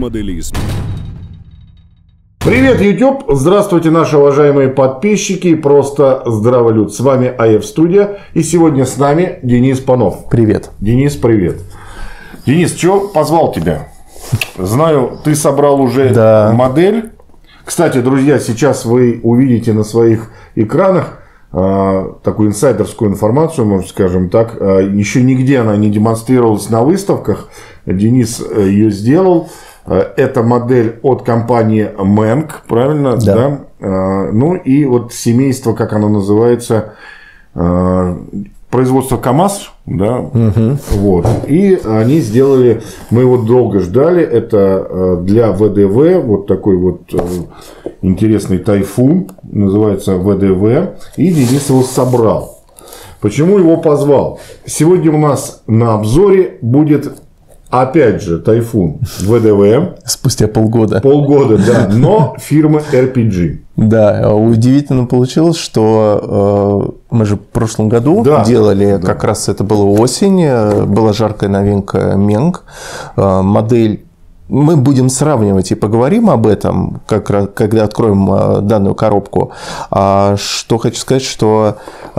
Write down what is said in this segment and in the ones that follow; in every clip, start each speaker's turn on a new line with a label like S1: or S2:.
S1: Автомоделизм.
S2: Привет, YouTube! Здравствуйте, наши уважаемые подписчики и просто здраволюд. С вами АФ Студия. И сегодня с нами Денис Панов.
S3: Привет.
S2: Денис, привет. Денис, что позвал тебя? Знаю, ты собрал уже модель. Кстати, друзья, сейчас вы увидите на своих экранах такую инсайдерскую информацию, может, скажем так. Еще нигде она не демонстрировалась на выставках. Денис ее сделал. Это модель от компании Менг, правильно?
S3: Да.
S2: Ну и вот семейство, как оно называется, производство КАМАЗ, да? Вот. И они сделали, мы его долго ждали, это для ВДВ, вот такой вот интересный Тайфун, называется ВДВ, и Денис его собрал. Почему его позвал? Сегодня у нас на обзоре будет опять же Тайфун ВДВ.
S3: Спустя полгода.
S2: Полгода, да, но фирмы RPG.
S3: Да, удивительно получилось, что мы же в прошлом году делали, как раз это была осень, была жаркая новинка Менг, модель. Мы будем сравнивать и поговорим об этом, когда откроем данную коробку. Что хочу сказать, что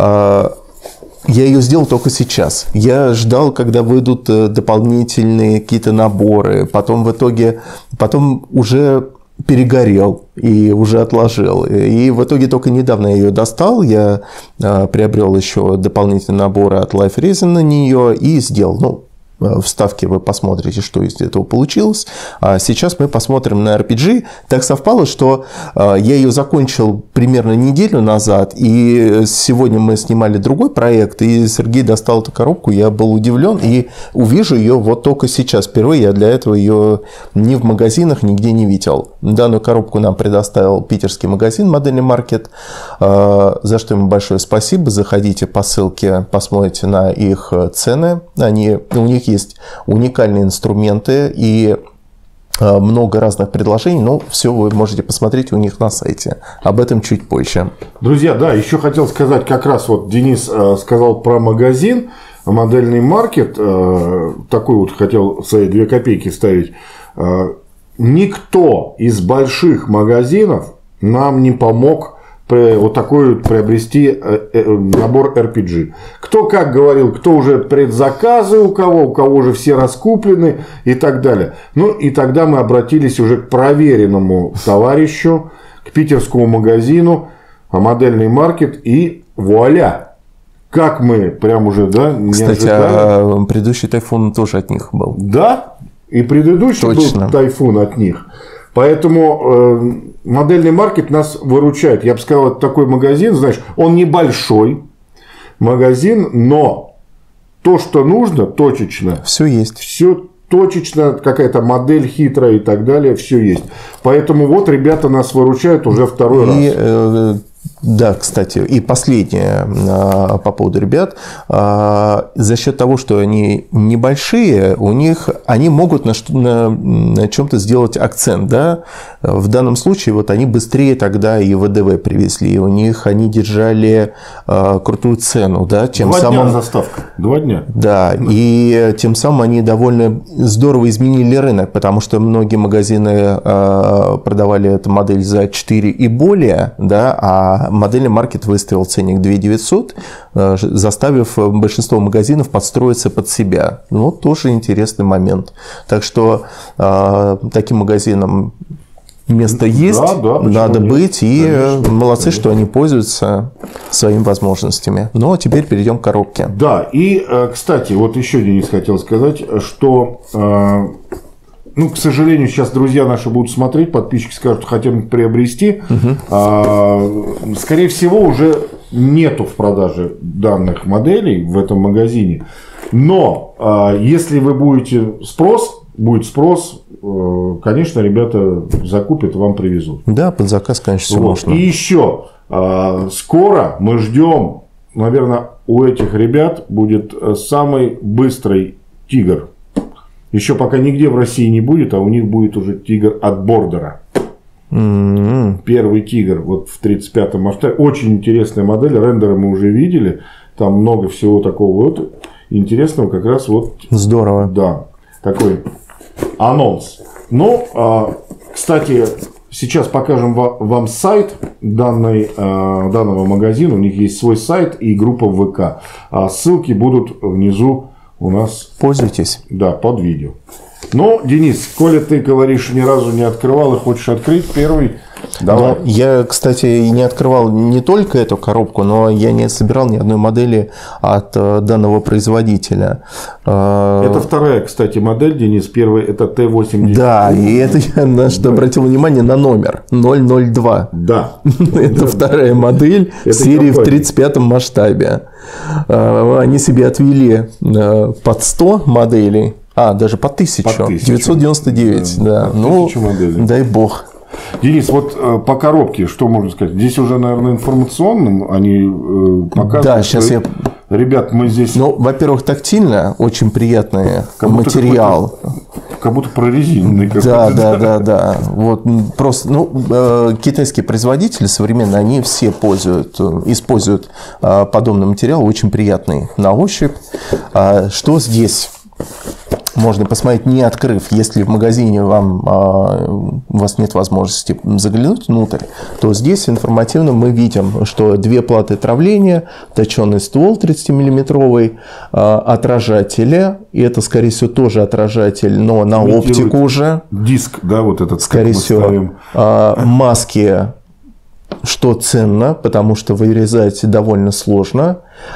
S3: я ее сделал только сейчас. Я ждал, когда выйдут дополнительные какие-то наборы. Потом в итоге, уже перегорел и уже отложил. И в итоге только недавно я ее достал. Я приобрел еще дополнительные наборы от Life Resin на нее и сделал. Вставки вы посмотрите, что из этого получилось. А сейчас мы посмотрим на RPG. Так совпало, что я ее закончил примерно неделю назад, и сегодня мы снимали другой проект, и Сергей достал эту коробку, я был удивлен, и увижу ее вот только сейчас. Впервые я для этого ее ни в магазинах, нигде не видел. Данную коробку нам предоставил питерский магазин «Модельный маркет», за что ему большое спасибо. Заходите по ссылке, посмотрите на их цены. У них есть уникальные инструменты и много разных предложений, но все вы можете посмотреть у них на сайте. Об этом чуть позже.
S2: Друзья, да, еще хотел сказать, как раз вот Денис сказал про магазин «Модельный маркет», такой вот хотел свои 2 копейки ставить. Никто из больших магазинов нам не помог вот такой вот приобрести набор RPG. Кто как говорил, кто уже предзаказы у кого уже все раскуплены и так далее. Ну и тогда мы обратились уже к проверенному товарищу, к питерскому магазину «Модельный маркет», и вуаля! Как мы прям уже, не
S3: Кстати,
S2: ожидали.
S3: Предыдущий Тайфун тоже от них был.
S2: Да, и предыдущий был Тайфун от них. Поэтому «Модельный маркет» нас выручает. Я бы сказал, это такой магазин, знаешь, он небольшой магазин, но то, что нужно, точечно.
S3: Все есть.
S2: Все точечно, какая-то модель хитрая и так далее, все есть. Поэтому вот ребята нас выручают уже второй раз.
S3: Да, кстати, и последнее по поводу ребят. За счет того, что они небольшие, они могут на чем-то сделать акцент. Да? В данном случае вот они быстрее тогда и ВДВ привезли. У них они держали крутую цену. Да?
S2: 2 дня заставка. 2 дня.
S3: Да, и тем самым они довольно здорово изменили рынок, потому что многие магазины продавали эту модель за 4 и более, да, а «Модельный маркет» выставил ценник 2900, заставив большинство магазинов подстроиться под себя. Ну, тоже интересный момент. Так что таким магазинам место есть, надо быть, и молодцы, что они пользуются своими возможностями. Ну, а теперь перейдем к коробке.
S2: Да, и, кстати, вот еще, Денис, хотел сказать, что... к сожалению, сейчас друзья наши будут смотреть, подписчики скажут, что хотим приобрести. Скорее всего, уже нету в продаже данных моделей в этом магазине. Но если вы будет спрос, конечно, ребята закупят, вам привезут.
S3: Да, под заказ, конечно, все можно.
S2: И еще скоро мы ждем, наверное, у этих ребят будет самый быстрый «Тигр». Еще пока нигде в России не будет, а у них будет уже «Тигр» от Бордера. Первый «Тигр» вот в 35-м масштабе. Очень интересная модель. Рендеры мы уже видели. Там много всего такого вот интересного. Как раз вот...
S3: Здорово.
S2: Да. Такой анонс. Ну, кстати, сейчас покажем вам сайт данного магазина. У них есть свой сайт и группа в ВК. Ссылки будут внизу у нас.
S3: Пользуйтесь.
S2: Да, под видео. Но, Денис, коли ты говоришь, ни разу не открывал и хочешь открыть первый, давай.
S3: Ну, я, кстати, не открывал не только эту коробку, но я не собирал ни одной модели от данного производителя.
S2: Это вторая, кстати, модель, Денис. Первый это Т-80.
S3: Да, и это я обратил внимание на номер 002.
S2: Да.
S3: Это вторая модель серии в 35-м масштабе. Они себе отвели под 100 моделей. Даже по 1000. 999, да. Ну, дай бог.
S2: Денис, вот по коробке, что можно сказать? Здесь уже, наверное, информационным они показывают.
S3: Да, сейчас я...
S2: Ребят, мы здесь...
S3: Ну, во-первых, тактильно, очень приятный материал.
S2: Как будто прорезиненный.
S3: Да. Вот просто, китайские производители современные, они все используют подобный материал, очень приятный на ощупь. Что здесь? Можно посмотреть, не открыв. Если в магазине у вас нет возможности заглянуть внутрь, то здесь информативно мы видим, что 2 платы травления, точеный ствол 30-миллиметровый, отражатели. И это, скорее всего, тоже отражатель, но на оптику уже.
S2: Диск, да, вот этот.
S3: Скорее всего. Маски, что ценно, потому что вырезать довольно сложно.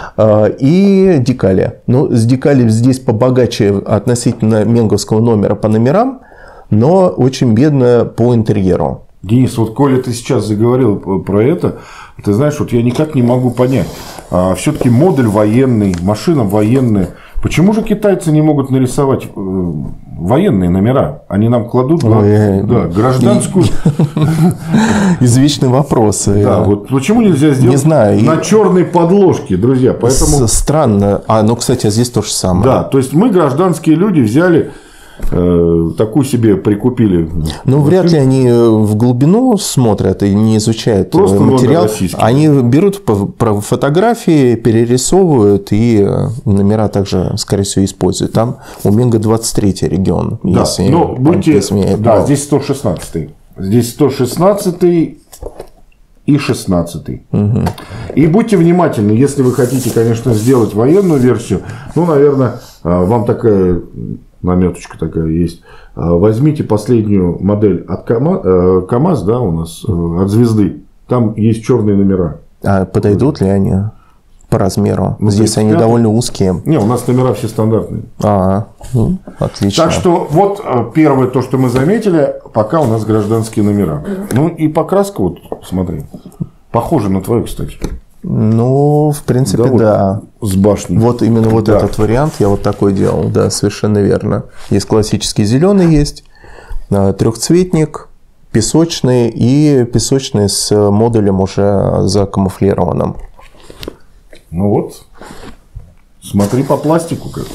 S3: И декали. Ну, с декали здесь побогаче относительно менговского номера по номерам, но очень бедно по интерьеру.
S2: Денис, вот коли ты сейчас заговорил про это, ты знаешь, вот я никак не могу понять. Все-таки модуль военный, машина военная. Почему же китайцы не могут нарисовать военные номера? Они нам кладут гражданскую.
S3: Извечные вопросы.
S2: Да, вот почему нельзя сделать на черной подложке, друзья? Поэтому...
S3: Странно. Кстати, здесь то же самое.
S2: Да, то есть мы, гражданские люди, взяли... такую себе прикупили.
S3: Ну, вряд ли они в глубину смотрят и не изучают просто материал. Они берут фотографии, перерисовывают и номера также, скорее всего, используют. Там у Менго 23-й регион.
S2: Да,
S3: если
S2: здесь 116-й. Здесь 116-й и 16-й.
S3: Угу.
S2: И будьте внимательны, если вы хотите, конечно, сделать военную версию, наверное, вам такая... наметочка такая есть. Возьмите последнюю модель от КамАЗ, да, у нас, от Звезды. Там есть черные номера.
S3: А подойдут ли они по размеру? Здесь они довольно узкие.
S2: Не, у нас номера все стандартные.
S3: Отлично.
S2: Так что вот первое, то, что мы заметили, пока у нас гражданские номера. Ну и покраска, вот смотри, похожа на твою, кстати.
S3: Ну, в принципе, да.
S2: Вот с башней.
S3: Вот именно этот вариант я вот такой делал, да, совершенно верно. Есть классический зеленый, есть трехцветник, песочный и песочный с модулем уже закамуфлированным.
S2: Ну вот, смотри по пластику как.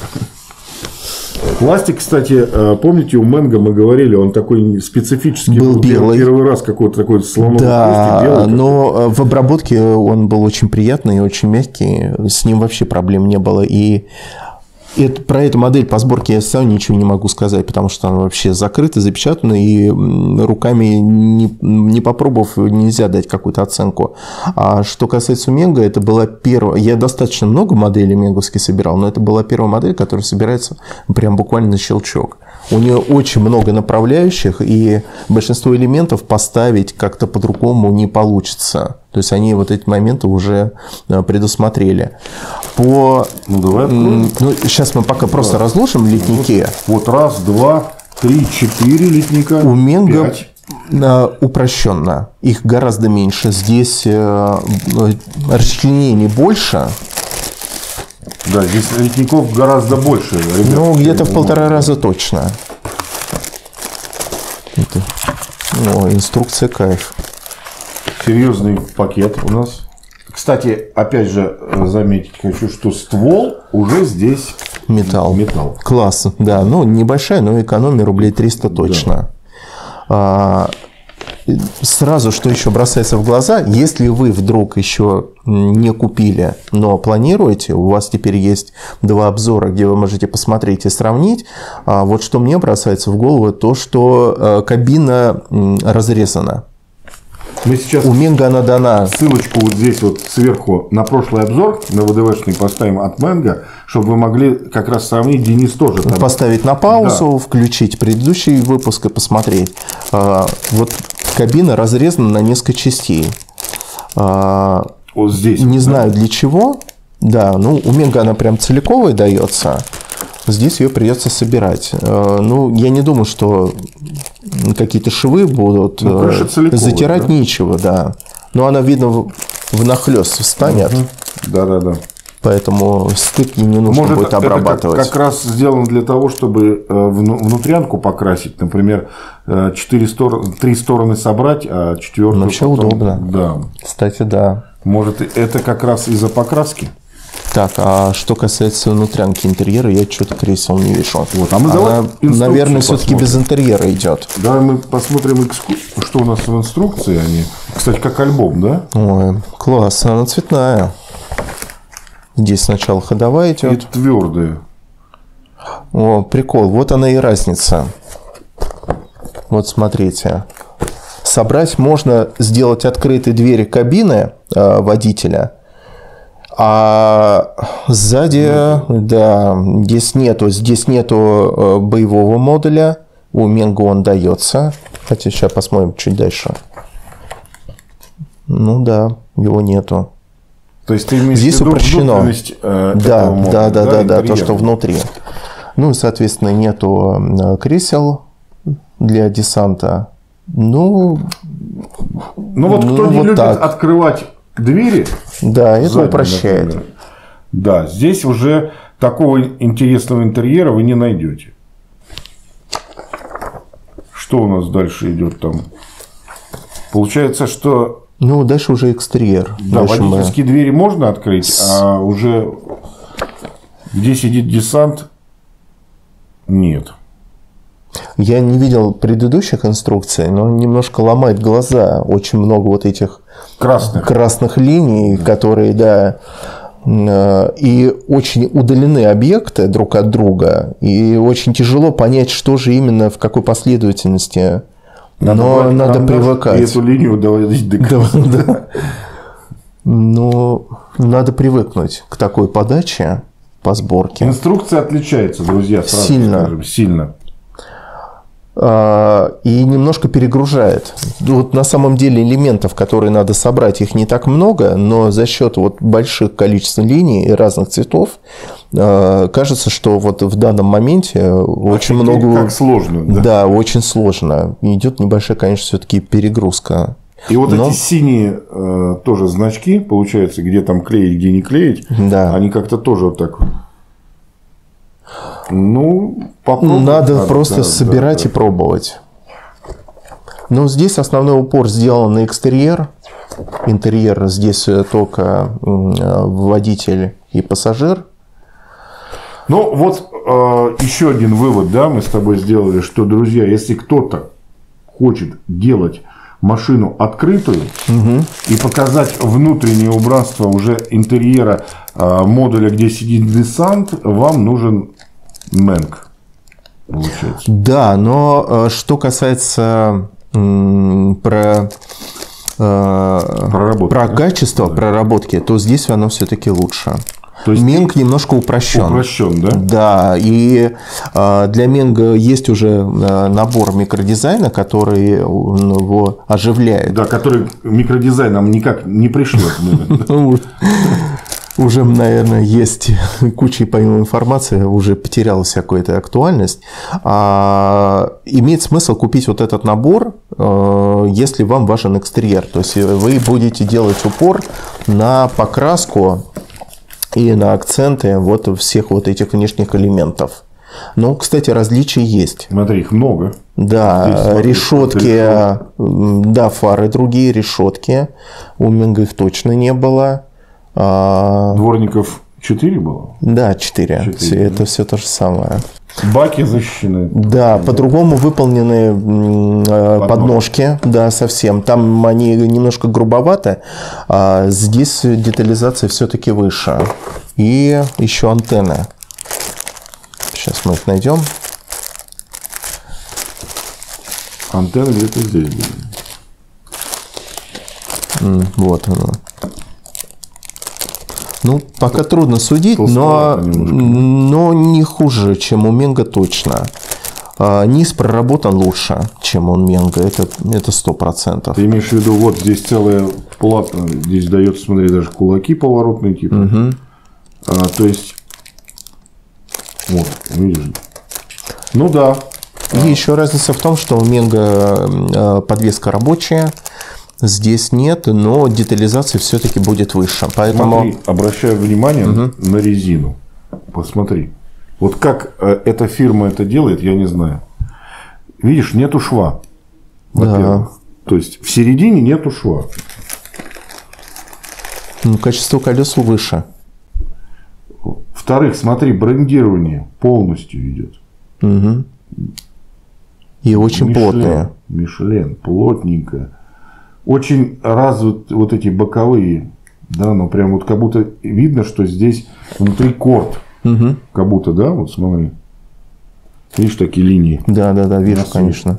S2: Пластик, кстати, помните, у Менго мы говорили, он такой специфический
S3: был белый.
S2: Первый раз какой-то такой слоновый
S3: белый. Но в обработке он был очень приятный и очень мягкий. С ним вообще проблем не было. И про эту модель по сборке я сам ничего не могу сказать, потому что она вообще закрыта, запечатана, и руками не попробовав нельзя дать какую-то оценку. А что касается Менго, это была первая... Я достаточно много моделей менговских собирал, но это была первая модель, которая собирается прям буквально на щелчок. У нее очень много направляющих, и большинство элементов поставить как-то по-другому не получится. То есть они вот эти моменты уже предусмотрели. Сейчас мы пока просто разложим литники.
S2: Вот 1, 2, 3, 4 литника.
S3: У Менго упрощенно. Их гораздо меньше. Здесь расчленений больше.
S2: Да, здесь литников гораздо больше. Ребят.
S3: Ну, где-то в 1,5 раза точно. Инструкция кайф.
S2: Серьезный пакет у нас. Кстати, опять же, заметить хочу, что ствол уже здесь
S3: металл. Класс, да. Ну, небольшая, но экономия рублей 300 точно. Да. сразу, что еще бросается в глаза, если вы вдруг еще не купили, но планируете, у вас теперь есть 2 обзора, где вы можете посмотреть и сравнить. Вот что мне бросается в голову, то, что кабина разрезана.
S2: Мы сейчас
S3: у Менго она дана.
S2: Ссылочку вот здесь вот сверху на прошлый обзор на ВДВшный поставим от Менго, чтобы вы могли как раз сравнить. Денис тоже там...
S3: Поставить на паузу, да. Включить предыдущий выпуск и посмотреть. Вот кабина разрезана на несколько частей.
S2: Вот здесь.
S3: Не знаю для чего. Да, ну у Менго она прям целиковая дается. Здесь ее придется собирать. Ну, я не думаю, что какие-то швы будут. Затирать, да? Нечего, да. Но она, видно, внахлёст встанет.
S2: Да.
S3: Поэтому стык не нужно будет обрабатывать.
S2: Это как раз сделано для того, чтобы внутрянку покрасить. Например, 3 стороны собрать, а 4-ю...
S3: Вообще потом... удобно.
S2: Да.
S3: Кстати, да.
S2: Может, это как раз из-за покраски?
S3: Так, а что касается внутрянки интерьера, я что-то кресел не вижу.
S2: Вот, а мы она,
S3: наверное, все-таки без интерьера идет.
S2: Давай мы посмотрим, что у нас в инструкции. Они, кстати, как альбом, да?
S3: Ой, классно, она цветная. Здесь сначала ходовая идет.
S2: И твердая.
S3: О, прикол, вот она и разница. Вот смотрите. Собрать можно сделать открытые двери кабины водителя. А сзади, да, здесь нету боевого модуля. У Менго он дается. Хотя сейчас посмотрим чуть дальше. Ну да, его нету.
S2: То есть ты имеешь
S3: здесь
S2: в виду
S3: упрощено.
S2: Этого модуля,
S3: да, то, что внутри. Ну и, соответственно, нету кресел для десанта. Вот
S2: кто не любит открывать двери,
S3: да, это задние, упрощает.
S2: Например. Да, здесь уже такого интересного интерьера вы не найдете. Что у нас дальше идет там? Получается, что...
S3: Ну, дальше уже экстерьер.
S2: Да,
S3: дальше
S2: водительские двери можно открыть, а уже где сидит десант, нет.
S3: Я не видел предыдущих инструкций, но немножко ломает глаза. Очень много вот этих красных линий, которые, да, и очень удалены объекты друг от друга, и очень тяжело понять, что же именно, в какой последовательности. Но надо привыкать.
S2: И эту линию доводить до конца.
S3: Да. Но надо привыкнуть к такой подаче по сборке.
S2: Инструкция отличается, друзья, сразу скажем, сильно.
S3: И немножко перегружает. Вот на самом деле элементов, которые надо собрать, их не так много, но за счет вот больших количеств линий и разных цветов кажется, что вот в данном моменте очень много...
S2: Как сложно.
S3: Да, очень сложно. Идет небольшая, конечно, все-таки перегрузка.
S2: И вот эти синие тоже значки, получается, где там клеить, где не клеить,
S3: да.
S2: Они как-то тоже вот так... попробовать.
S3: Надо просто собирать и пробовать. Но здесь основной упор сделан на экстерьер. Интерьер здесь только водитель и пассажир.
S2: Еще один вывод, да, мы с тобой сделали, что, друзья, если кто-то хочет делать машину открытую и показать внутреннее убранство уже интерьера модуля, где сидит десант, вам нужен Менг, получается. Да,
S3: но что касается про качество проработки, то здесь оно все-таки лучше. То есть Менг немножко упрощен.
S2: Упрощен, да?
S3: Да, и для Менга есть уже набор микродизайна, который его оживляет.
S2: Да, который микродизайном никак не пришлет.
S3: Уже, наверное, есть куча помимо информации, уже потеряла всякую эту актуальность. Имеет смысл купить вот этот набор, если вам важен экстерьер. То есть вы будете делать упор на покраску и на акценты вот всех вот этих внешних элементов. Ну, кстати, различий есть.
S2: Смотри, их много.
S3: Да, здесь, решетки, да, фары другие, решетки. У Менго их точно не было.
S2: Дворников 4 было?
S3: Да, 4. Это все то же самое.
S2: Баки защищены.
S3: Да, по-другому выполнены подножки, да, совсем. Там они немножко грубоваты, а здесь детализация все-таки выше. И еще антенны. Сейчас мы их найдем.
S2: Антенны где-то здесь были.
S3: Вот оно. Ну, пока трудно судить, но не хуже, чем у Менга точно. Низ проработан лучше, чем у Менга, это 100%.
S2: Ты имеешь в виду, вот здесь целая плата, здесь дается, смотри, даже кулаки поворотные типа.
S3: Угу.
S2: То есть, вот, видишь. Ну да.
S3: И еще разница в том, что у Менга подвеска рабочая. Здесь нет, но детализация все-таки будет выше. Поэтому...
S2: Смотри, обращаю внимание на резину. Посмотри. Вот как эта фирма это делает, я не знаю. Видишь, нету шва. Во-первых. Да. То есть в середине нету шва.
S3: Ну, качество колес выше.
S2: Во-вторых, смотри, брендирование полностью идет.
S3: Угу. И очень плотное.
S2: Мишлен, плотненькое. Очень развиты вот эти боковые, да, но прям вот как будто видно, что здесь внутри корд.
S3: Угу.
S2: Как будто, да, вот смотри. Видишь, такие линии.
S3: Да, вижу, конечно.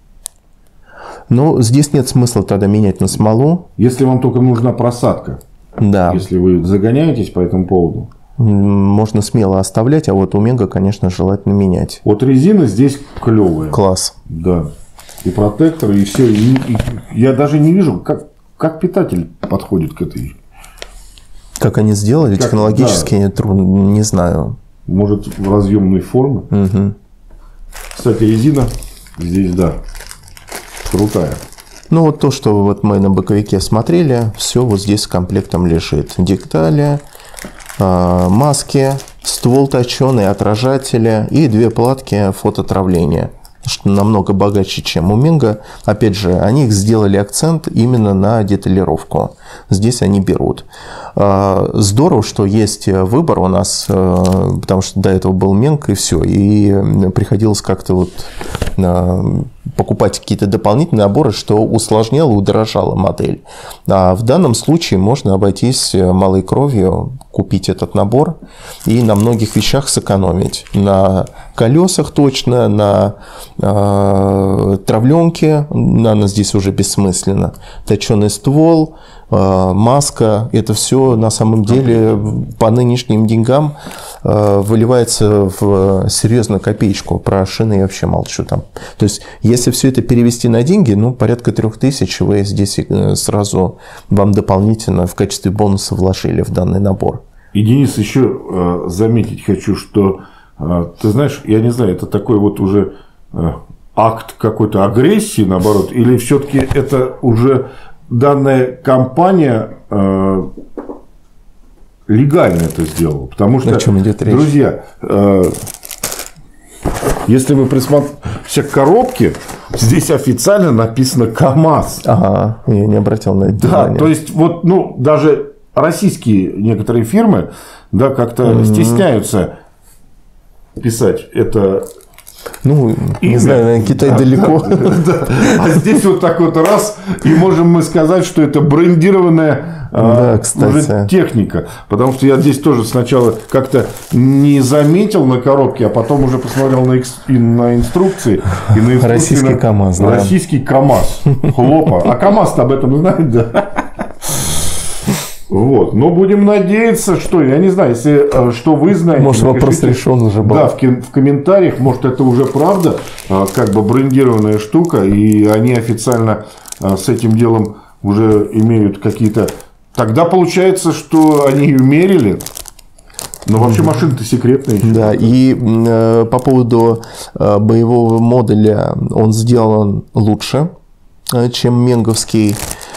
S3: Но здесь нет смысла тогда менять на смолу.
S2: Если вам только нужна просадка.
S3: Да.
S2: Если вы загоняетесь по этому поводу.
S3: Можно смело оставлять, а вот у Менга, конечно, желательно менять.
S2: Вот резина здесь клевая.
S3: Класс.
S2: Да. И протектор, и все. И я даже не вижу, как питатель подходит к этой.
S3: Как они сделали, технологически, да. Трудно, не знаю.
S2: Может, в разъемной форме.
S3: Угу.
S2: Кстати, резина здесь, да, крутая.
S3: Ну, вот то, что вот мы на боковике смотрели, все вот здесь с комплектом лежит. Детали, маски, ствол точеный, отражатели и 2 платки фототравления. Что намного богаче, чем у Менга. Опять же, они сделали акцент именно на деталировку. Здесь они берут. Здорово, что есть выбор у нас, потому что до этого был Менг и все. И приходилось как-то вот покупать какие-то дополнительные наборы, что усложняло и удорожало модель. А в данном случае можно обойтись малой кровью, купить этот набор и на многих вещах сэкономить. На колесах точно, на травленке, наверное, здесь уже бессмысленно. Точеный ствол, маска, это все на самом деле по нынешним деньгам выливается в серьезную копеечку. Про шины я вообще молчу там. То есть, если все это перевести на деньги, ну, порядка 3000 вы здесь сразу вам дополнительно в качестве бонуса вложили в данный набор.
S2: И, Денис, еще заметить хочу, что, ты знаешь, я не знаю, это такой вот уже акт какой-то агрессии, наоборот, или все-таки это уже данная компания легально это сделала. Потому что,
S3: о чем идет речь?
S2: Друзья, если вы присмотрите к коробке, здесь официально написано КАМАЗ.
S3: Ага, я не обратил на это внимание.
S2: Да, то есть, вот, ну, даже российские некоторые фирмы, да, как-то стесняются писать это.
S3: Ну, не знаю, наверное, Китай далеко.
S2: Да. А здесь вот так вот раз, и можем мы сказать, что это брендированная уже техника. Потому что я здесь тоже сначала как-то не заметил на коробке, а потом уже посмотрел на инструкции. И на инструкции
S3: российский КАМАЗ.
S2: Российский КАМАЗ. Хлопа. А КАМАЗ-то об этом знает, да? Вот. Но будем надеяться, что, я не знаю, если что вы знаете.
S3: Может, вопрос решен уже был.
S2: Да, в комментариях, может, это уже правда, как бы брендированная штука, и они официально с этим делом уже имеют какие-то. Тогда получается, что они ее мерили. Но вообще машина-то секретная.
S3: Да, и по поводу боевого модуля, он сделан лучше, чем менговский.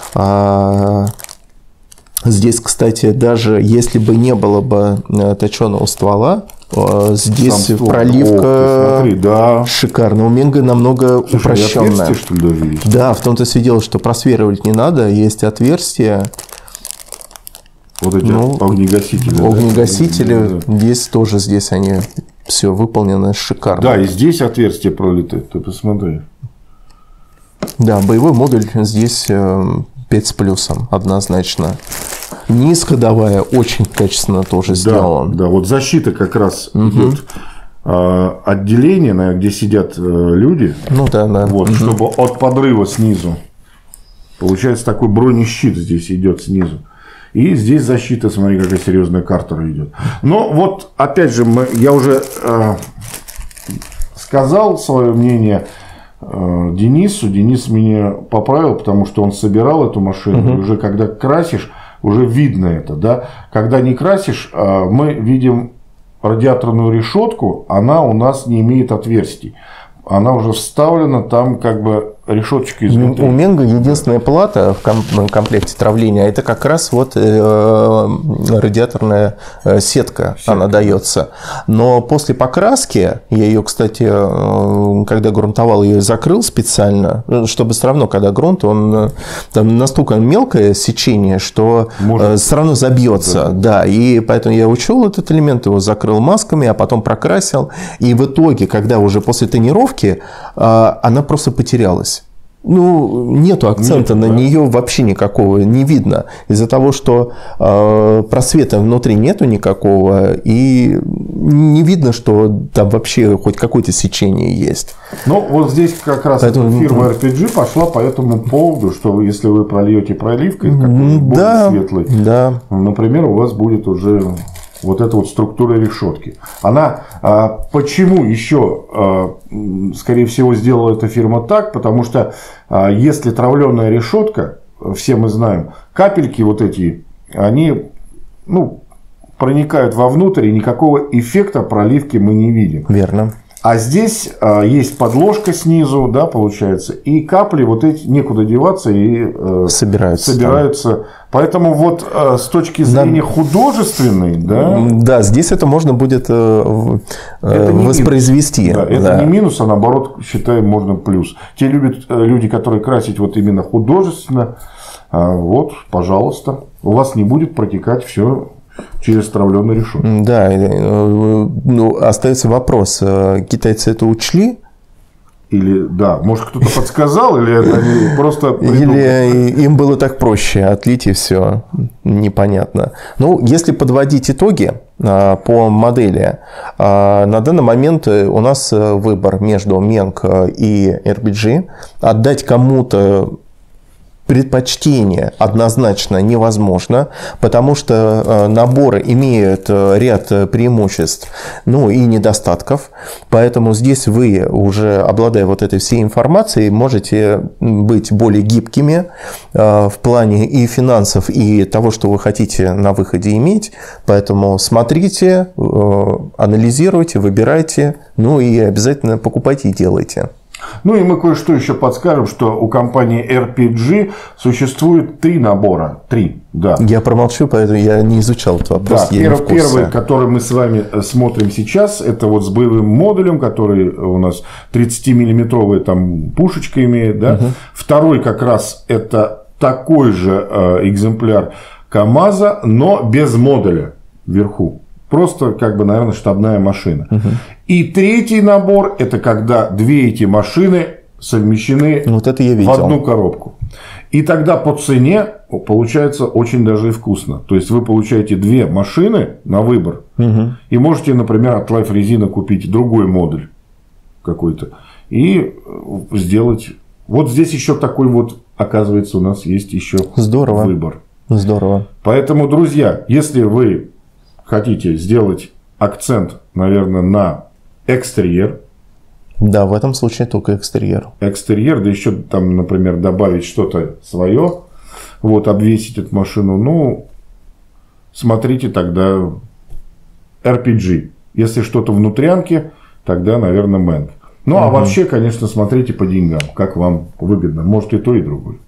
S3: Здесь, кстати, даже если бы не было бы точеного ствола, здесь проливка шикарная. У Менга намного упрощенная.
S2: Что ли, даже есть?
S3: Да, в том-то и дело, что просверливать не надо, есть отверстия.
S2: Вот эти огнегасители.
S3: Огнегасители, да. Здесь они Все выполнено шикарно.
S2: Да, и здесь отверстие пролито, ты посмотри.
S3: Да, боевой модуль здесь 5 с плюсом, однозначно. Низ ходовая очень качественно тоже сделан.
S2: Да, вот защита как раз идет. Отделение, наверное, где сидят люди,
S3: ну, да.
S2: Вот, чтобы от подрыва снизу. Получается, такой бронещит здесь идет снизу. И здесь защита, смотри, какая серьезная картера идет. Но вот, опять же, я уже сказал свое мнение Денису. Денис меня поправил, потому что он собирал эту машину. И уже когда красишь, уже видно это. Да? Когда не красишь, мы видим радиаторную решетку, она у нас не имеет отверстий. Она уже вставлена там как бы решеточка изнутри.
S3: У Менга единственная плата в комплекте травления, это как раз вот радиаторная сетка, она дается. Но после покраски, я ее, кстати, когда грунтовал, ее закрыл специально, чтобы все равно, когда грунт, он там настолько мелкое сечение, что все равно забьется. Да, и поэтому я учел этот элемент, его закрыл масками, а потом прокрасил. И в итоге, когда уже после тонировки, она просто потерялась. Ну, нету акцента на нее вообще никакого, не видно. Из-за того, что просвета внутри нету никакого, и не видно, что там вообще хоть какое-то сечение есть.
S2: Ну, вот здесь как раз фирма RPG пошла по этому поводу, что если вы прольете проливкой, более светлый, например, у вас будет уже вот эта вот структура решетки. Она почему еще, скорее всего, сделала эта фирма так? Потому что если травленая решетка, все мы знаем, капельки вот эти, они проникают вовнутрь, и никакого эффекта проливки мы не видим.
S3: Верно.
S2: А здесь есть подложка снизу, да, получается, и капли вот эти некуда деваться и собираются. Поэтому вот с точки зрения художественной,
S3: да, здесь это можно будет воспроизвести.
S2: Это не минус, а наоборот, считаем, можно плюс. Те люди, которые красить вот именно художественно, вот, пожалуйста, у вас не будет протекать все через травленую решетку.
S3: Да, остается вопрос, китайцы это учли?
S2: Или, да, может, кто-то подсказал, или это они просто придумали?
S3: Или им было так проще, отлить и все, непонятно. Ну, если подводить итоги по модели, на данный момент у нас выбор между Менг и RBG. Отдать кому-то предпочтение однозначно невозможно, потому что наборы имеют ряд преимуществ, ну и недостатков. Поэтому здесь вы, уже обладая вот этой всей информацией, можете быть более гибкими в плане и финансов, и того, что вы хотите на выходе иметь. Поэтому смотрите, анализируйте, выбирайте, ну и обязательно покупайте и делайте.
S2: Ну и мы кое-что еще подскажем, что у компании RPG существует 3 набора. 3, да.
S3: Я промолчу, поэтому я не изучал этот вопрос.
S2: Да, первый, который мы с вами смотрим сейчас, это вот с боевым модулем, который у нас 30-миллиметровая там пушечка имеет. Да? Второй как раз это такой же экземпляр КАМАЗа, но без модуля вверху. Просто, как бы, наверное, штабная машина. И третий набор – это когда две эти машины совмещены
S3: вот это я видел.
S2: В одну коробку. И тогда по цене получается очень даже и вкусно. То есть, вы получаете 2 машины на выбор. И можете, например, от Life Резина купить другой модуль какой-то. И сделать... Вот здесь еще такой вот, оказывается, у нас есть еще выбор.
S3: Здорово.
S2: Поэтому, друзья, если вы хотите сделать акцент, наверное, на экстерьер.
S3: Да, в этом случае только экстерьер.
S2: Экстерьер, да еще там, например, добавить что-то свое, вот, обвесить эту машину. Ну, смотрите тогда RPG. Если что-то внутрянке, тогда, наверное, Менг. Ну, а вообще, конечно, смотрите по деньгам, как вам выгодно. Может, и то, и другое.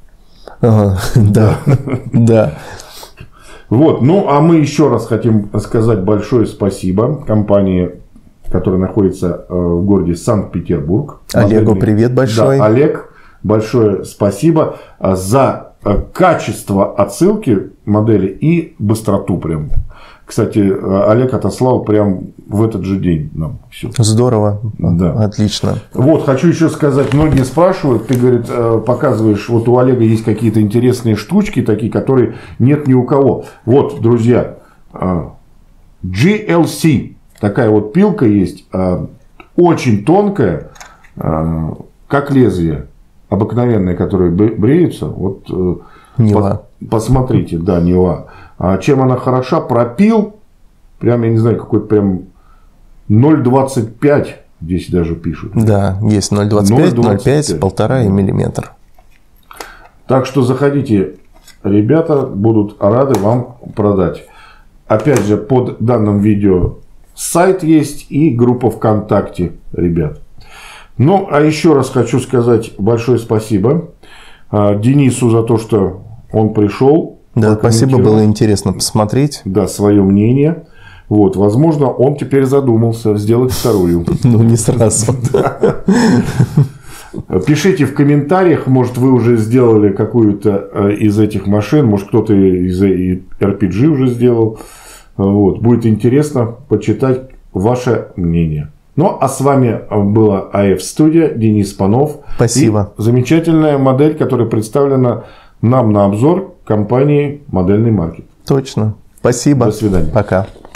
S3: Да, да.
S2: Вот, ну, а мы еще раз хотим сказать большое спасибо компании, которая находится в городе Санкт-Петербург.
S3: Олегу привет большой.
S2: Да, Олег, большое спасибо за качество отсылки модели и быстроту прям. Кстати, Олег отослал прям в этот же день нам все.
S3: Здорово.
S2: Да.
S3: Отлично.
S2: Вот, хочу еще сказать, многие спрашивают, ты, говорит, показываешь, вот у Олега есть какие-то интересные штучки такие, которые нет ни у кого. Вот, друзья, GLC, такая вот пилка есть, очень тонкая, как лезвие, обыкновенные, которые бреются. Вот,
S3: Нива.
S2: Посмотрите, да, Нива. Чем она хороша? Пропил, прям, я не знаю, какой-то прям 0,25 здесь даже пишут.
S3: Да, есть 0,25, 0,5, 1,5 миллиметр.
S2: Так что заходите, ребята будут рады вам продать. Опять же, под данным видео сайт есть и группа ВКонтакте, ребят. Ну, а еще раз хочу сказать большое спасибо Денису за то, что он пришел.
S3: Да, спасибо, было интересно посмотреть.
S2: Да, свое мнение. Вот, возможно, он теперь задумался сделать вторую.
S3: Ну, не сразу.
S2: Пишите в комментариях, может, вы уже сделали какую-то из этих машин, может, кто-то из RPG уже сделал. Вот, будет интересно почитать ваше мнение. Ну, а с вами была АФ Студия, Денис Панов.
S3: Спасибо.
S2: И замечательная модель, которая представлена нам на обзор компании «Модельный маркет».
S3: Точно. Спасибо.
S2: До свидания.
S3: Пока.